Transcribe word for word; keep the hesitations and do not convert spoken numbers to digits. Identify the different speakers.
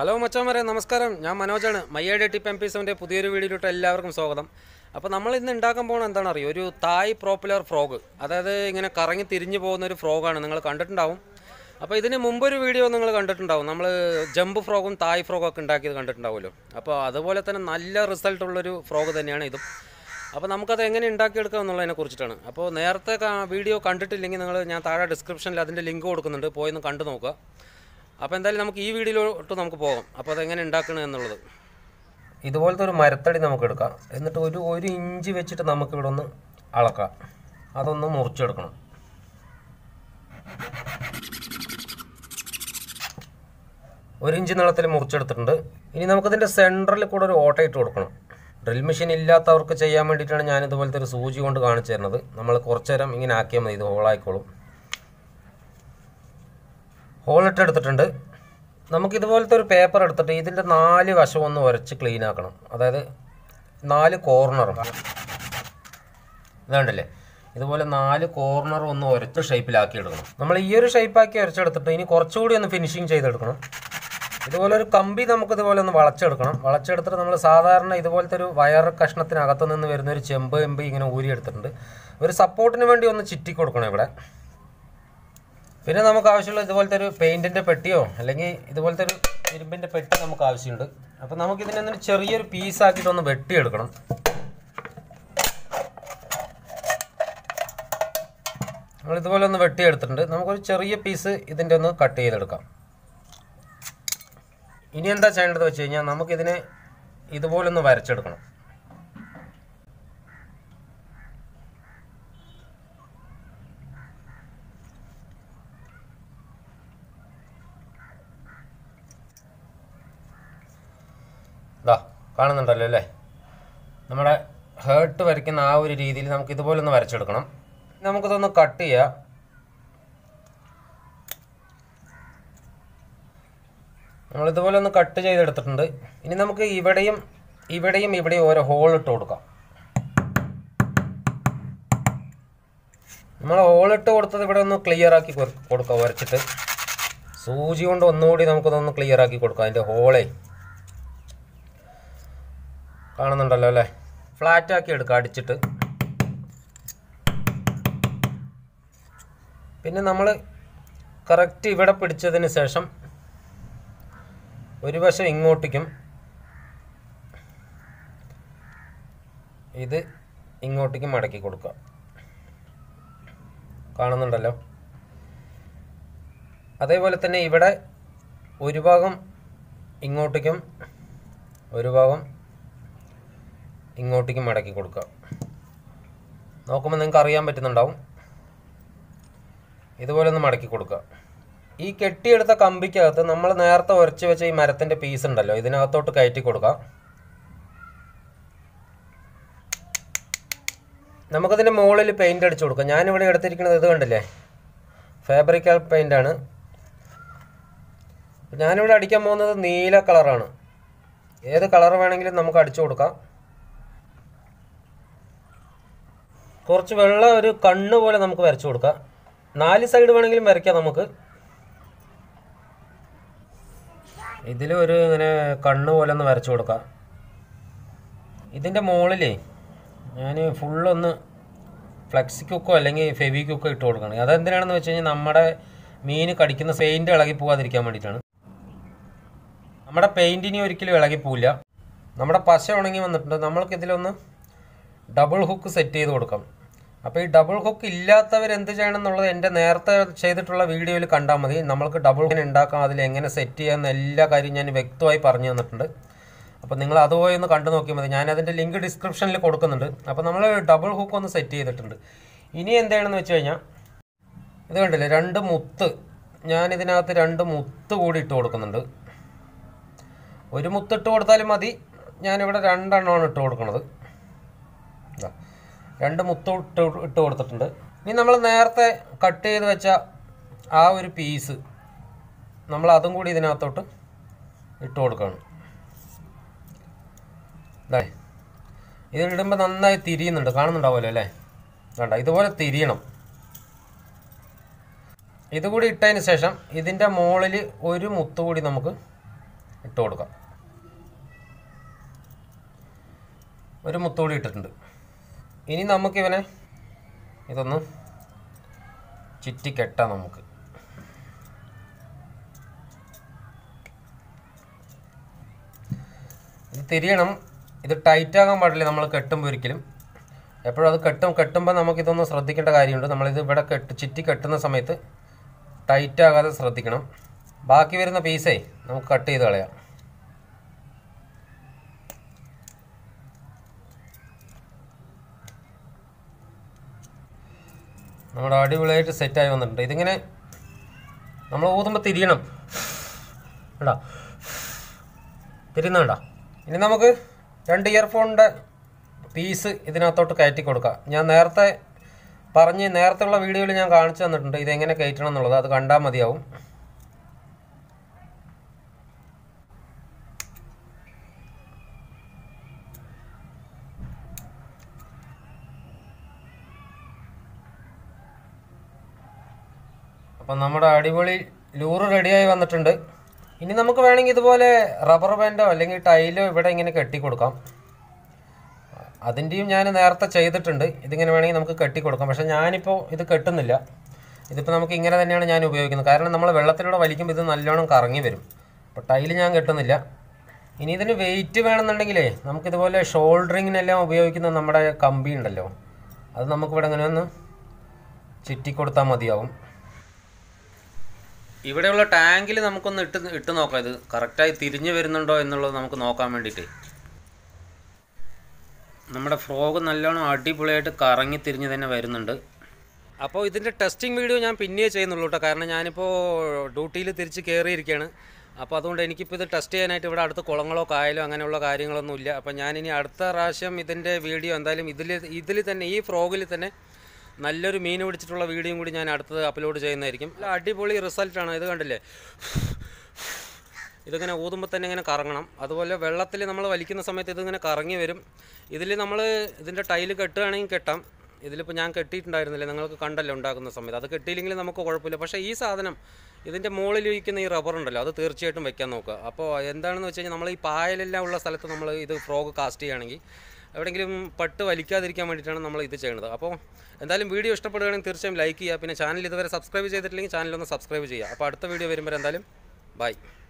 Speaker 1: Hello മച്ചാന്മാരെ, നമസ്കാരം. ഞാൻ മനോജാണ്. മയ്യാടി ടിപ്പ് എം പി സെവൻ്റെ പുതിയൊരു വീഡിയോയിലോട്ട് എല്ലാവർക്കും സ്വാഗതം. അപ്പോൾ നമ്മൾ ഇന്ന് ഉണ്ടാക്കാൻ പോകുന്നത് എന്താണെന്ന് അറിയോ? ഒരു തായ് പ്രോപ്പലർ ഫ്രോഗ്, അതായത് ഇങ്ങനെ കറങ്ങി തിരിഞ്ഞു പോകുന്ന ഒരു ഫ്രോഗാണ്. നിങ്ങൾ കണ്ടിട്ടുണ്ടാവും. അപ്പോൾ ഇതിന് മുമ്പൊരു വീഡിയോ നിങ്ങൾ കണ്ടിട്ടുണ്ടാവും. നമ്മൾ ജമ്പ് ഫ്രോഗും തായ് ഫ്രോഗും ഒക്കെ ഉണ്ടാക്കിയത് കണ്ടിട്ടുണ്ടാവുമല്ലോ. അപ്പോൾ അതുപോലെ തന്നെ നല്ല റിസൾട്ടുള്ളൊരു ഫ്രോഗ് തന്നെയാണ് ഇതും. അപ്പോൾ നമുക്കത് എങ്ങനെ ഉണ്ടാക്കിയെടുക്കാം എന്നുള്ളതിനെ കുറിച്ചിട്ടാണ്. അപ്പോൾ നേരത്തെ വീഡിയോ കണ്ടിട്ടില്ലെങ്കിൽ നിങ്ങൾ ഞാൻ താഴെ ഡിസ്ക്രിപ്ഷനിൽ അതിൻ്റെ ലിങ്ക് കൊടുക്കുന്നുണ്ട്, പോയി ഒന്ന് കണ്ടു നോക്കുക. അപ്പോൾ എന്തായാലും നമുക്ക് ഈ വീഡിയോയിലോട്ട് നമുക്ക് പോകാം. അപ്പോൾ അതെങ്ങനെ ഉണ്ടാക്കണം എന്നുള്ളത്. ഇതുപോലത്തെ ഒരു മരത്തടി നമുക്ക് എടുക്കാം. എന്നിട്ട് ഒരു ഒരു ഇഞ്ച് വെച്ചിട്ട് നമുക്കിവിടെ ഒന്ന് അളക്കാം. അതൊന്ന് മുറിച്ചെടുക്കണം. ഒരു ഇഞ്ച് നീളത്തിൽ മുറിച്ചെടുത്തിട്ടുണ്ട്. ഇനി നമുക്കിതിൻ്റെ സെൻറ്ററിൽ കൂടെ ഒരു ഓട്ട ഇട്ട് കൊടുക്കണം. ഡ്രിൽ മെഷീൻ ഇല്ലാത്തവർക്ക് ചെയ്യാൻ വേണ്ടിയിട്ടാണ് ഞാൻ ഇതുപോലത്തെ ഒരു സൂചി കൊണ്ട് കാണിച്ചു തരുന്നത്. നമ്മൾ കുറച്ച് നേരം ഇങ്ങനെ ആക്കിയാൽ മതി, ഇത് ഹോളായിക്കോളും. ഹോളിട്ടെടുത്തിട്ടുണ്ട്. നമുക്കിതുപോലത്തെ ഒരു പേപ്പർ എടുത്തിട്ട് ഇതിൻ്റെ നാല് വശം ഒന്ന് ഉരച്ച് ക്ലീൻ ആക്കണം. അതായത് നാല് കോർണറും ഇതാണ്ടല്ലേ, ഇതുപോലെ നാല് കോർണർ ഒന്ന് ഉരച്ച് ഷേപ്പിലാക്കി എടുക്കണം. നമ്മൾ ഈ ഒരു ഷേപ്പാക്കി ഉരച്ചെടുത്തിട്ട് ഇനി കുറച്ചുകൂടി ഒന്ന് ഫിനിഷിങ് ചെയ്തെടുക്കണം. ഇതുപോലെ ഒരു കമ്പി നമുക്കിതുപോലെ ഒന്ന് വളച്ചെടുക്കണം. വളച്ചെടുത്തിട്ട് നമ്മൾ സാധാരണ ഇതുപോലത്തെ ഒരു വയർ കഷ്ണത്തിനകത്ത് നിന്ന് വരുന്ന ഒരു ചെമ്പ് എമ്പ് ഇങ്ങനെ ഊരിയെടുത്തിട്ടുണ്ട്. ഒരു സപ്പോർട്ടിന് വേണ്ടി ഒന്ന് ചിറ്റി കൊടുക്കണം ഇവിടെ. പിന്നെ നമുക്ക് ആവശ്യമുള്ള ഇതുപോലത്തെ ഒരു പെയിൻറ്റിൻ്റെ പെട്ടിയോ അല്ലെങ്കിൽ ഇതുപോലത്തെ ഒരു ഇരുമ്പിൻ്റെ പെട്ടി നമുക്ക് ആവശ്യമുണ്ട്. അപ്പോൾ നമുക്കിതിനെ ചെറിയൊരു പീസാക്കിയിട്ടൊന്ന് വെട്ടിയെടുക്കണം. നമ്മൾ ഇതുപോലെ ഒന്ന് വെട്ടിയെടുത്തിട്ടുണ്ട്. നമുക്കൊരു ചെറിയ പീസ് ഇതിൻ്റെ ഒന്ന് കട്ട് ചെയ്തെടുക്കാം. ഇനി എന്താ ചെയ്യേണ്ടത് വെച്ച് കഴിഞ്ഞാൽ നമുക്കിതിനെ ഇതുപോലെ ഒന്ന് വരച്ചെടുക്കണം. ഇതാ കാണുന്നുണ്ടല്ലോ അല്ലേ, നമ്മുടെ ഹേർട്ട് വരയ്ക്കുന്ന ആ ഒരു രീതിയിൽ നമുക്ക് ഇതുപോലെ ഒന്ന് വരച്ചെടുക്കണം. നമുക്കിതൊന്ന് കട്ട് ചെയ്യാം. നമ്മളിതുപോലെ ഒന്ന് കട്ട് ചെയ്തെടുത്തിട്ടുണ്ട്. ഇനി നമുക്ക് ഇവിടെയും ഇവിടെയും ഇവിടെയും ഓരോ ഹോൾ ഇട്ട് കൊടുക്കാം. നമ്മൾ ഹോളിട്ട് കൊടുത്തത് ഇവിടെ ഒന്ന് ക്ലിയർ ആക്കി കൊടുക്കാം. വരച്ചിട്ട് സൂചി കൊണ്ട് ഒന്നുകൂടി നമുക്കിതൊന്ന് ക്ലിയർ ആക്കി കൊടുക്കാം. അതിൻ്റെ ഹോളേ കാണുന്നുണ്ടല്ലോ അല്ലേ, ഫ്ലാറ്റ് ആക്കി എടുക്കുക അടിച്ചിട്ട്. പിന്നെ നമ്മൾ കറക്റ്റ് ഇവിടെ പിടിച്ചതിന് ശേഷം ഒരു വശം ഇങ്ങോട്ടേക്കും ഇത് ഇങ്ങോട്ടേക്കും മടക്കി കൊടുക്കുക. കാണുന്നുണ്ടല്ലോ. അതേപോലെ തന്നെ ഇവിടെ ഒരു ഭാഗം ഇങ്ങോട്ടേക്കും ഒരു ഭാഗം ഇങ്ങോട്ടേക്കും മടക്കി കൊടുക്കുക. നോക്കുമ്പോൾ നിങ്ങൾക്ക് അറിയാൻ പറ്റുന്നുണ്ടാവും. ഇതുപോലെ ഒന്ന് മടക്കി കൊടുക്കുക. ഈ കെട്ടിയെടുത്ത കമ്പിക്കകത്ത് നമ്മൾ നേരത്തെ ഉരച്ച് വെച്ച ഈ മരത്തിൻ്റെ പീസ് ഉണ്ടല്ലോ, ഇതിനകത്തോട്ട് കയറ്റി കൊടുക്കാം. നമുക്കതിൻ്റെ മുകളിൽ പെയിൻ്റ് അടിച്ചു കൊടുക്കാം. ഞാനിവിടെ എടുത്തിരിക്കുന്നത് ഇത് കണ്ടില്ലേ, ഫാബ്രിക്കൽ പെയിൻ്റാണ്. ഞാനിവിടെ അടിക്കാൻ പോകുന്നത് നീല കളറാണ്. ഏത് കളർ വേണമെങ്കിലും നമുക്ക് അടിച്ചു കൊടുക്കാം. കുറച്ച് വെള്ള ഒരു കണ്ണ് പോലെ നമുക്ക് വരച്ചു കൊടുക്കാം. നാല് സൈഡ് വേണമെങ്കിലും വരയ്ക്കാം നമുക്ക്. ഇതിൽ ഒരു ഇങ്ങനെ കണ്ണ് പോലെ ഒന്ന് വരച്ചു കൊടുക്കാം. ഇതിൻ്റെ മുകളിലേ ഞാൻ ഫുള്ളൊന്ന് ഫ്ലെക്സി കുക്കോ അല്ലെങ്കിൽ ഫെവി കുക്കോ ഇട്ട് കൊടുക്കണം. അതെന്തിനാണെന്ന് വെച്ച് കഴിഞ്ഞാൽ നമ്മുടെ മീൻ കടിക്കുന്ന പെയിൻറ്റ് ഇളകി പോകാതിരിക്കാൻ വേണ്ടിയിട്ടാണ്. നമ്മുടെ പെയിൻറ്റിനി ഒരിക്കലും ഇളകി പോവില്ല. നമ്മുടെ പശ ഉണങ്ങി വന്നിട്ടുണ്ട്. നമ്മൾക്ക് ഇതിലൊന്ന് ഡബിൾ ഹുക്ക് സെറ്റ് ചെയ്ത് കൊടുക്കാം. അപ്പോൾ ഈ ഡബിൾ ഹുക്ക് ഇല്ലാത്തവർ എന്ത് ചെയ്യണം എന്നുള്ളത് എൻ്റെ നേരത്തെ ചെയ്തിട്ടുള്ള വീഡിയോയിൽ കണ്ടാൽ മതി. നമ്മൾക്ക് ഡബിൾ ഹുക്ക് ഉണ്ടാക്കാം, അതിൽ എങ്ങനെ സെറ്റ് ചെയ്യാമെന്ന് എല്ലാ കാര്യം ഞാൻ വ്യക്തമായി പറഞ്ഞു തന്നിട്ടുണ്ട്. അപ്പോൾ നിങ്ങൾ അതുപോലെ ഒന്ന് കണ്ടു നോക്കിയാൽ മതി. ഞാനതിൻ്റെ ലിങ്ക് ഡിസ്ക്രിപ്ഷനിൽ കൊടുക്കുന്നുണ്ട്. അപ്പോൾ നമ്മൾ ഡബിൾ ഹുക്ക് ഒന്ന് സെറ്റ് ചെയ്തിട്ടുണ്ട്. ഇനി എന്ത് ചെയ്യണമെന്ന് വെച്ച് കഴിഞ്ഞാൽ ഇത് കണ്ടില്ലേ, രണ്ട് മുത്ത്, ഞാനിതിനകത്ത് രണ്ട് മുത്ത് കൂടി ഇട്ട് കൊടുക്കുന്നുണ്ട്. ഒരു മുത്തിട്ട് കൊടുത്താലും മതി. ഞാനിവിടെ രണ്ടെണ്ണമാണ് ഇട്ട് കൊടുക്കുന്നത്. രണ്ട് മുത്ത് ഇട്ട് ഇട്ട് കൊടുത്തിട്ടുണ്ട്. ഇനി നമ്മൾ നേരത്തെ കട്ട് ചെയ്ത് വെച്ച ആ ഒരു പീസ് നമ്മൾ അതും കൂടി ഇതിനകത്തോട്ട് ഇട്ട് കൊടുക്കുകയാണ്. അതെ, ഇത് ഇടുമ്പോൾ നന്നായി തിരിയുന്നുണ്ട്, കാണുന്നുണ്ടാവുമല്ലോ അല്ലേ. വേണ്ട, ഇതുപോലെ തിരിയണം. ഇതുകൂടി ഇട്ടതിന് ശേഷം ഇതിൻ്റെ മുകളിൽ ഒരു മുത്ത് കൂടി നമുക്ക് ഇട്ട് കൊടുക്കാം. ഒരു മുത്തുകൂടി ഇട്ടിട്ടുണ്ട്. ഇനി നമുക്കിവനെ ഇതൊന്ന് ചുറ്റി കെട്ടാം. നമുക്ക് ഇത് തിരിയണം. ഇത് ടൈറ്റാകാൻ പാടില്ല നമ്മൾ കെട്ടുമ്പോൾ ഒരിക്കലും. എപ്പോഴും അത് കെട്ടും കെട്ടുമ്പോൾ നമുക്കിതൊന്ന് ശ്രദ്ധിക്കേണ്ട കാര്യമുണ്ട്. നമ്മളിത് ഇവിടെ കെട്ട് ചുറ്റി കെട്ടുന്ന സമയത്ത് ടൈറ്റാകാതെ ശ്രദ്ധിക്കണം. ബാക്കി വരുന്ന പീസേ നമുക്ക് കട്ട് ചെയ്ത് കളയാം. നമ്മുടെ അടിപൊളിയായിട്ട് സെറ്റായി വന്നിട്ടുണ്ട്. ഇതിങ്ങനെ നമ്മൾ ഊതുമ്പോൾ തിരിയണം കേട്ടോ, തിരിയുന്ന കേട്ടോ. ഇനി നമുക്ക് രണ്ട് ഇയർഫോണിൻ്റെ പീസ് ഇതിനകത്തോട്ട് കയറ്റി കൊടുക്കാം. ഞാൻ നേരത്തെ പറഞ്ഞ് നേരത്തെ ഉള്ള വീഡിയോയിൽ ഞാൻ കാണിച്ചു തന്നിട്ടുണ്ട് ഇതെങ്ങനെ കയറ്റണം എന്നുള്ളത്. അത് കണ്ടാൽ മതിയാവും. അപ്പം നമ്മുടെ അടിപൊളി ലൂറ് റെഡിയായി വന്നിട്ടുണ്ട്. ഇനി നമുക്ക് വേണമെങ്കിൽ ഇതുപോലെ റബ്ബർ ബാൻഡോ അല്ലെങ്കിൽ ടൈലോ ഇവിടെ ഇങ്ങനെ കെട്ടി കൊടുക്കാം. അതിൻ്റെയും ഞാൻ നേരത്തെ ചെയ്തിട്ടുണ്ട്. ഇതിങ്ങനെ വേണമെങ്കിൽ നമുക്ക് കെട്ടി കൊടുക്കാം. പക്ഷേ ഞാനിപ്പോൾ ഇത് കെട്ടുന്നില്ല. ഇതിപ്പോൾ നമുക്ക് ഇങ്ങനെ തന്നെയാണ് ഞാൻ ഉപയോഗിക്കുന്നത്. കാരണം നമ്മൾ വെള്ളത്തിലൂടെ വലിക്കുമ്പോൾ ഇത് നല്ലോണം കറങ്ങി വരും. അപ്പോൾ ടൈല് ഞാൻ കെട്ടുന്നില്ല. ഇനി ഇതിന് വെയിറ്റ് വേണമെന്നുണ്ടെങ്കിലേ നമുക്കിതുപോലെ ഷോൾഡറിങ്ങിനെല്ലാം ഉപയോഗിക്കുന്ന നമ്മുടെ കമ്പി ഉണ്ടല്ലോ, അത് നമുക്കിവിടെ ഇങ്ങനെ ഒന്ന് ചുറ്റിക്കൊടുത്താൽ മതിയാവും. ഇവിടെയുള്ള ടാങ്കിൽ നമുക്കൊന്ന് ഇട്ട് ഇട്ട് നോക്കാം ഇത് കറക്റ്റായി തിരിഞ്ഞു വരുന്നുണ്ടോ എന്നുള്ളത് നമുക്ക് നോക്കാൻ വേണ്ടിയിട്ട്. നമ്മുടെ ഫ്രോഗ് നല്ലോണം അടിപൊളിയായിട്ട് കറങ്ങി തിരിഞ്ഞ് തന്നെ വരുന്നുണ്ട്. അപ്പോൾ ഇതിൻ്റെ ടെസ്റ്റിംഗ് വീഡിയോ ഞാൻ പിന്നെ ചെയ്യുന്നുള്ളൂ കേട്ടോ. കാരണം ഞാനിപ്പോൾ ഡ്യൂട്ടിയിൽ തിരിച്ച് കയറിയിരിക്കുകയാണ്. അപ്പോൾ അതുകൊണ്ട് എനിക്കിപ്പോൾ ഇത് ടെസ്റ്റ് ചെയ്യാനായിട്ട് ഇവിടെ അടുത്ത് കുളങ്ങളോ കായലോ അങ്ങനെയുള്ള കാര്യങ്ങളൊന്നുമില്ല. അപ്പോൾ ഞാനിനി അടുത്ത പ്രാവശ്യം ഇതിൻ്റെ വീഡിയോ എന്തായാലും ഇതിൽ ഇതിൽ തന്നെ ഈ ഫ്രോഗിൽ തന്നെ നല്ലൊരു മീൻ പിടിച്ചിട്ടുള്ള വീഡിയോയും കൂടി ഞാൻ അടുത്തത് അപ്ലോഡ് ചെയ്യുന്നതായിരിക്കും. അടിപൊളി റിസൾട്ടാണ്. ഇത് കണ്ടില്ലേ, ഇതിങ്ങനെ ഊതുമ്പോൾ തന്നെ ഇങ്ങനെ കറങ്ങണം. അതുപോലെ വെള്ളത്തിൽ നമ്മൾ വലിക്കുന്ന സമയത്ത് ഇതിങ്ങനെ കറങ്ങി വരും. ഇതിൽ നമ്മൾ ഇതിൻ്റെ ടൈല് കെട്ടുകയാണെങ്കിൽ കെട്ടാം. ഇതിലിപ്പോൾ ഞാൻ കെട്ടിയിട്ടുണ്ടായിരുന്നില്ല, നിങ്ങൾക്ക് കണ്ടല്ലോ ഉണ്ടാക്കുന്ന സമയത്ത്. അത് കെട്ടിയില്ലെങ്കിൽ നമുക്ക് കുഴപ്പമില്ല. പക്ഷേ ഈ സാധനം ഇതിൻ്റെ മുകളിൽ ഇരിക്കുന്ന ഈ റബ്ബർ ഉണ്ടല്ലോ, അത് തീർച്ചയായിട്ടും വെക്കാൻ നോക്കുക. അപ്പോൾ എന്താണെന്ന് വെച്ച് കഴിഞ്ഞാൽ നമ്മൾ ഈ പായലെല്ലാം ഉള്ള സ്ഥലത്ത് നമ്മൾ ഇത് ഫ്രോഗ് കാസ്റ്റ് ചെയ്യുകയാണെങ്കിൽ എവിടെയെങ്കിലും പട്ട് വലിക്കാതിരിക്കാൻ വേണ്ടിയിട്ടാണ് നമ്മൾ ഇത് ചെയ്യുന്നത്. അപ്പോൾ എന്തായാലും വീഡിയോ ഇഷ്ടപ്പെടുകയാണെങ്കിൽ തീർച്ചയായും ലൈക്ക് ചെയ്യുക. പിന്നെ ചാനൽ ഇതുവരെ സബ്സ്ക്രൈബ് ചെയ്തിട്ടില്ലെങ്കിൽ ചാനലൊന്ന് സബ്സ്ക്രൈബ് ചെയ്യുക. അപ്പോൾ അടുത്ത വീഡിയോ വരുമ്പോൾ എന്തായാലും ബൈ.